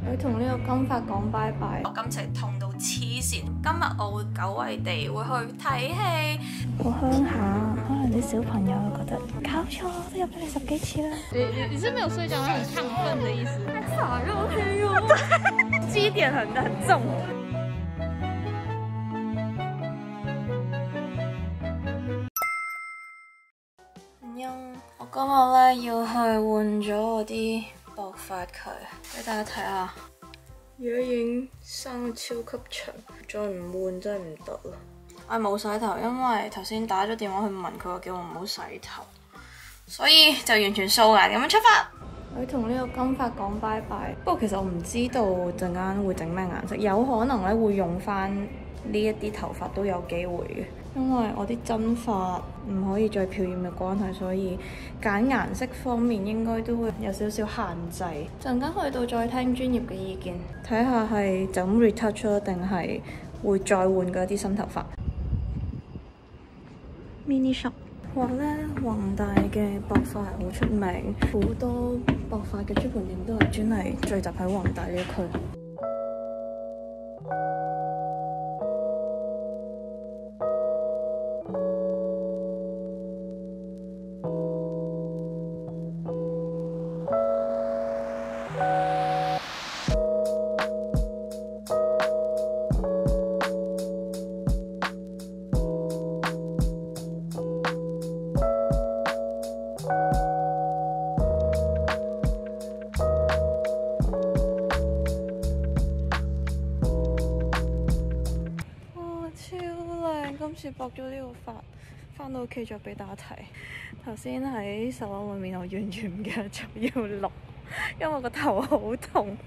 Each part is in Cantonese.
佢同呢個金髮講拜拜。我今次係痛到黐線，今日我會久違地會去睇戲。好鄉下，可能啲小朋友會覺得搞錯，都入咗你10幾次啦。 你是沒有睡覺，很亢奮的意思。 傻肉黑喲，基點很重。我今日咧要去換咗我啲薄髮佢，俾大家睇下。而家已經生到超級長，再唔換真係唔得啦。我係冇洗頭，因為頭先打咗電話去問佢，話叫我唔好洗頭，所以就完全素顏咁樣出發。我同呢個金髮講拜拜，不過其實我唔知道陣間會整咩顏色，有可能咧會用翻呢一啲頭髮都有機會嘅，因為我啲真髮唔可以再漂染嘅關係，所以揀顏色方面應該都會有少少限制。陣間去到再聽專業嘅意見，睇下係就咁 retouch 咯，定係會再換嗰啲新頭髮。Mini shop 話咧，宏大嘅薄髮係好出名，好多薄髮嘅專門店都係專係聚集喺宏大呢一區。今次駁咗呢個髮，返到屋企再俾大家睇。頭先喺手環裏面，我完全唔記得咗要錄，因為個頭好痛。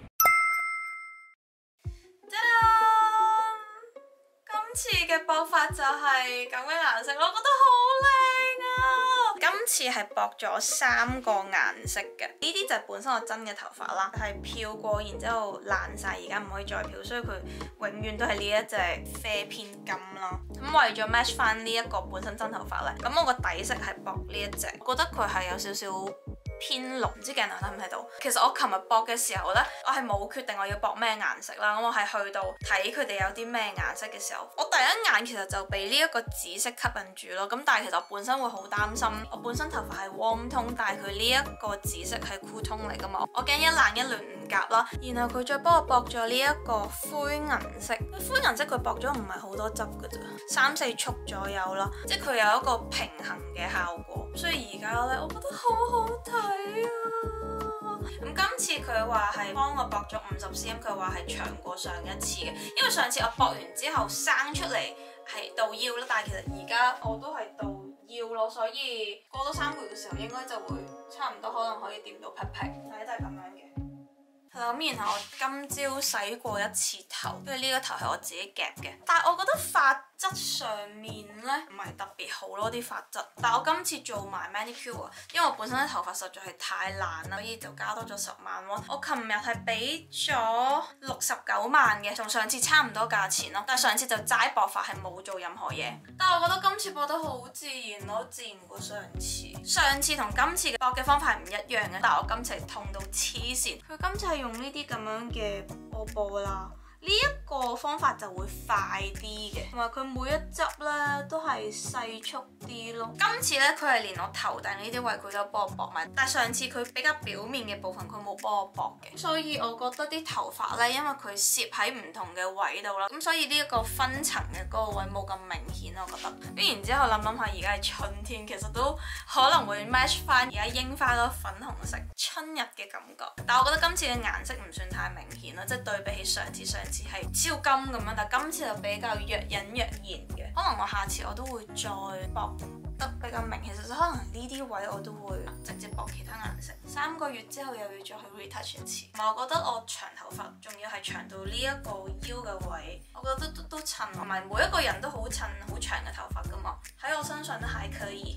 今次嘅駁髮就係咁嘅顏色，我覺得好靚啊！今次係駁咗3個顏色嘅，呢啲就係本身我真嘅頭髮啦，係漂過，然之後爛晒，而家唔可以再漂，所以佢永遠都係呢一隻啡偏金咯。咁為咗 match 翻呢一個本身真頭髮咧，咁我個底色係駁呢一隻，我覺得佢係有少少偏綠，唔知鏡頭睇唔睇到？其實我琴日駁嘅時候呢，我係冇決定我要駁咩顏色啦。我係去到睇佢哋有啲咩顏色嘅時候，我第一眼其實就被呢一個紫色吸引住咯。咁但係其實我本身會好擔心，我本身頭髮係 warm tone，但係佢呢一個紫色係 cool tone 嚟噶嘛，我驚一冷一暖唔夾啦。然後佢再幫我駁咗呢一個灰銀色，灰銀色佢駁咗唔係好多汁噶咋，3-4束左右啦，即係佢有一個平衡嘅效果。所以而家呢，我覺得好好睇啊！咁今次佢話係幫我駁咗50cm，佢話係長過上一次嘅，因為上次我駁完之後生出嚟係到腰啦，但係其實而家我都係到腰咯，所以過多3個月嘅時候應該就會差唔多，可能可以掂到 pat pat，但係都係咁樣嘅。係啦，咁然後我今朝洗過1次頭，因為呢個頭係我自己夾嘅，但係我覺得髮質上面呢唔係特別好咯，啲髮質。但係我今次做埋 manicure 啊，因為我本身啲頭髮實在係太爛啦，所以就加多咗10萬喎。我琴日係俾咗69萬嘅，同上次差唔多價錢咯。但係上次就齋駁髮，係冇做任何嘢。但係我覺得今次駁得好自然咯，自然過上次。上次同今次嘅駁嘅方法係唔一樣嘅，但係我今次係痛到黐線。佢今次係用呢啲咁樣嘅波啦。呢一個方法就會快啲嘅，同埋佢每一執咧都係細束啲咯。今次咧佢係連我頭頂呢啲位佢都幫我駁埋，但係上次佢比較表面嘅部分佢冇幫我駁嘅，所以我覺得啲頭髮咧，因為佢攝喺唔同嘅位度啦，咁所以呢一個分層嘅嗰個位冇咁明顯我覺得。咁然之後諗下，而家係春天，其實都可能會 match 翻而家櫻花嗰粉紅色春日嘅感覺。但係我覺得今次嘅顏色唔算太明顯啦，即係對比起上次係超金咁樣，但係今次就比較若隱若現嘅。可能我下次我都會再駁得比較明，其實可能呢啲位我都會直接駁其他顏色。3個月之後又要再去 retouch 一次。同埋我覺得我長頭髮仲要係長到呢一個腰嘅位，我覺得都襯，同埋每一個人都好襯好長嘅頭髮噶嘛，喺我身上都還可以。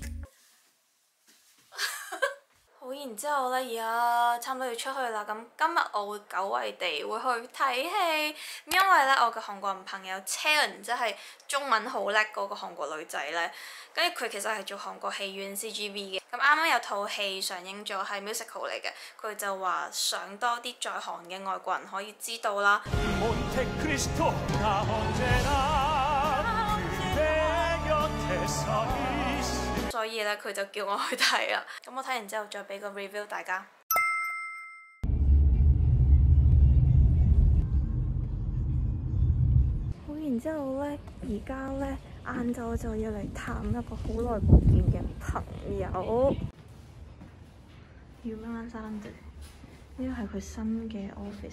好，然之後呢，而家差唔多要出去啦。咁今日我會久違地會去睇戲，因為呢，我嘅韓國人朋友Chaeun，即係中文好叻嗰個韓國女仔呢，跟住佢其實係做韓國戲院 CGV 嘅。 咁啱啱有套戲上映咗，係 musical 嚟嘅，佢就話想多啲在韓嘅外國人可以知道啦。所以咧，佢就叫我去睇啦。咁我睇完之後再俾個 review 大家。好，然之後咧，而家咧晏晝就要嚟探一個好耐冇見嘅朋友。유명한사람들，呢個係佢新嘅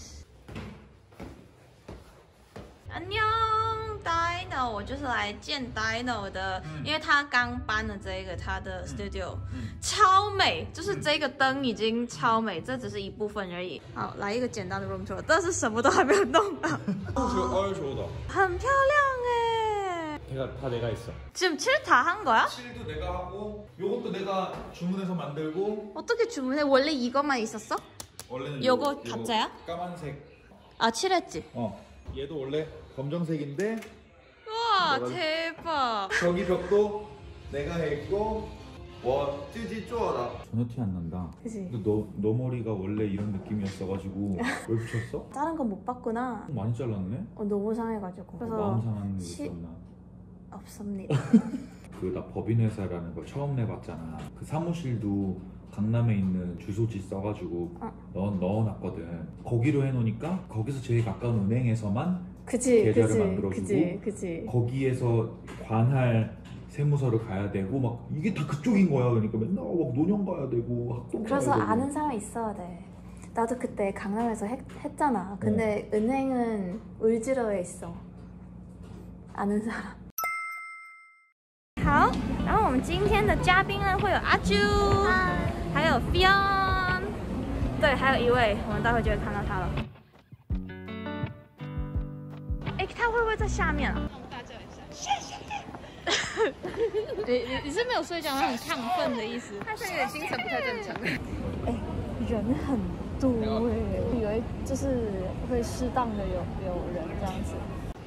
office。안녕，Dino，我就是来见 Dino 的，因为他刚搬了这个他的 studio，超美，就是这个灯已经超美，这只是一部分而已。好，来一个简单的 room tour，但是什么都还没有弄到。很漂亮哎。 내가 있어. 지금 칠 다 한 거야? 칠도 내가 하고, 요것도 내가 주문해서 만들고. 어떻게 주문해? 원래 이것만 있었어? 원래는 요거 가짜야? 까만색. 아, 칠했지? 얘도 원래 검정색인데. 와, 대박. 저기 벽도 내가 했고. 와, 찌지 쪼아라. 전혀 티 안 난다. 그치? 근데 너 머리가 원래 이런 느낌이었어가지고 왜 붙였어? 다른 건 못 봤구나. 많이 잘랐네? 너무 상해가지고. 그래서 마음 상하는 일 있었나? 없습니다. 그 나 법인회사라는 거 처음 내봤잖아. 그 사무실도 강남에 있는 주소지 써가지고 넣어놨거든. 거기로 해놓으니까 거기서 제일 가까운 은행에서만 계좌를 만들어주고 그치. 거기에서 관할 세무서를 가야 되고 막 이게 다 그쪽인 거야. 그러니까 맨날 막 노년 가야 되고 학동 가야 그래서 되고. 아는 사람이 있어야 돼. 나도 그때 강남에서 했잖아. 근데 은행은 울지러에 있어. 아는 사람. 好，然后我们今天的嘉宾呢会有阿朱，还有 Fion， 对，还有一位，我们待会就会看到他了。哎，他会不会在下面啊？ 大叫一下，谢谢。你是没有睡觉，很亢奋的意思？ 他现在有点精神不太正常。 哎，人很多哎，以为就是会适当的有人这样子。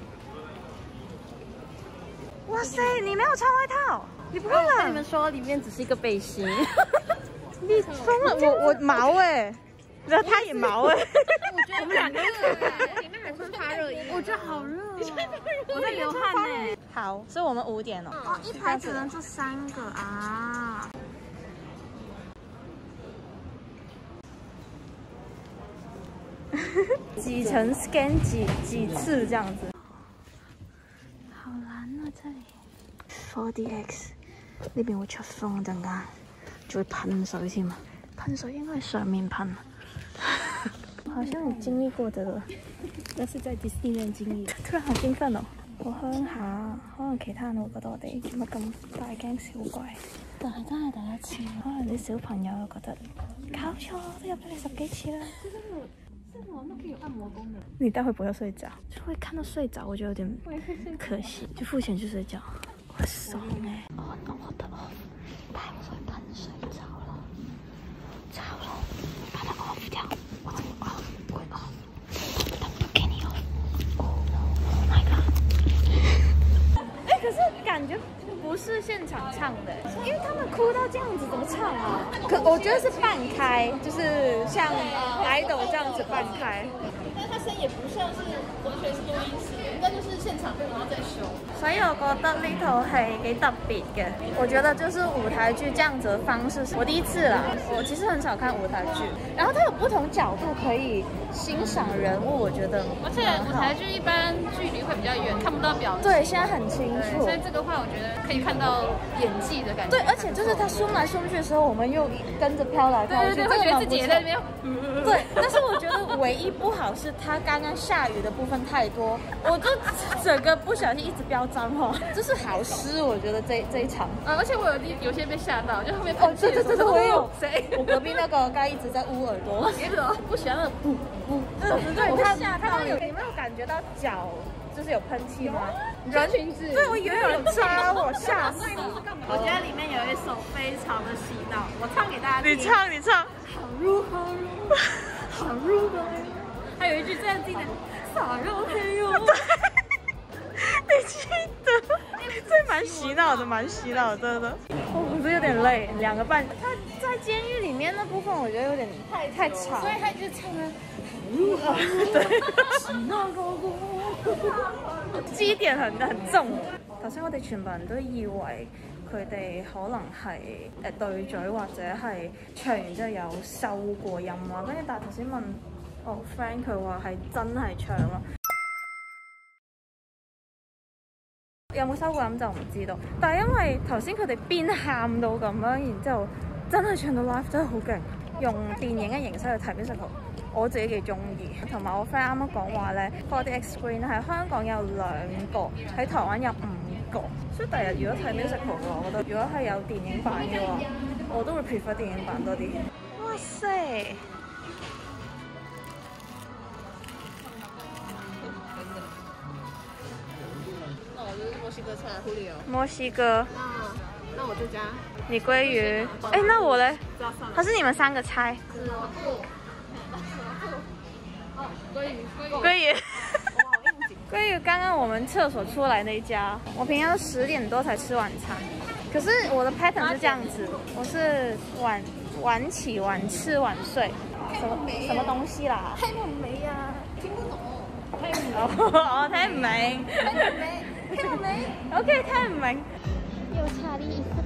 哇塞，你没有穿外套，你不会冷？ 跟你们说，里面只是一个背心。 你疯了！我毛哎，然后他也毛哎。 我们两个热，里面还穿发热衣。我觉得好热哦，我在流汗呢。 好，所以我们5点哦。哦，一排只能坐3个啊。几层 scan 几次这样子。好蓝啊这里。4DX 呢邊會出風，陣間就會噴水添啊！噴水應該係上面噴。好像你經歷過這個， 那是在迪士尼經歷。 突然好興奮哦！我鄉下，可能其他人會覺得我哋點解咁大驚小怪，但係真係第一次。可能啲小朋友又覺得搞錯，都入咗嚟10幾次啦。 那可以有按摩功能。 你待會不要睡着，就會看到睡着，我覺得有點可惜。就付錢去睡覺，好爽哎！哦，那我的太會噴水着了，着了，把它 off 掉，我怎麼 off？ 會 off， 它不給你 off。Oh my god！ 哎，可是感覺不是現場唱的，因為他們哭到這樣子，怎麼唱啊？我覺得是半開，就是像 idol 這樣子半開。 但它聲也不像是完全是錄音室，應該就是現場被然後再修。 所以我覺得呢套戲幾特別嘅。我覺得就是舞台劇這樣子的方式，我第一次啦。我其實很少看舞台劇，然後它有不同角度可以欣賞人物，我覺得。 而且舞台劇一般距離會比較遠，看不到表情。 對，現在很清楚。 所以這個話，我覺得可以看到演技的感覺。 對，而且就是他衝來衝去的時候，我們又跟着飄來飄去， 對，會覺得自己也在那邊。 對，但是我覺得唯一不好是它剛剛下雨的部分太多，我就整個不小心一直飆髒話，就是好濕，我覺得這一場。 而且我有些被嚇到，就後面噴氣的時候，我也有。 誰？ 我隔壁那個剛一直在捂耳朵。 不喜歡那種噗噗。 對，我嚇到有，你沒有感覺到腳就是有噴氣嗎？ 人裙子。 對，我以為有人抓我，嚇死。 我覺得裡面有一首非常的洗腦，我唱給大家聽。 你唱。 好入好入還有一句這樣記得，灑肉黑油。 你記得？這蠻洗腦的，蠻洗腦的。我不不是有点累？2个半。他在监狱里面那部分，我觉得有点太长， 所以他就唱了。 對，支點很重。頭先我哋全部人都以為佢哋可能係對嘴或者係唱完之後有收過音啊，跟住但係頭先問friend 佢話係真係唱咯。有冇收過音就唔知道，但係因為頭先佢哋邊喊到咁樣，然之後真係唱到 live 真係好勁，用電影嘅形式去睇 musical， 我自己幾中意。同埋我 friend 啱啱講話咧 4DX Screen 喺香港有2個，喺台灣有5個，所以第日如果睇 musical 嘅話，我覺得如果係有電影版嘅話，我都會 prefer 電影版多啲。哇塞！ 墨西哥菜，Julio。 墨西哥。 那我就加。 你鲑鱼。哎，那我嘞？还是你们3个猜？ 鲑鱼。 鲑鱼。鲑鱼，刚刚我们厕所出来那一家，我平常10点多才吃晚餐，可是我的 pattern 是这样子，我是晚起晚吃晚睡，什么东西啦？ 睇唔明呀，聽不懂。 我聽唔明。 聽唔明。 OK， 聽唔明。 又差了1分。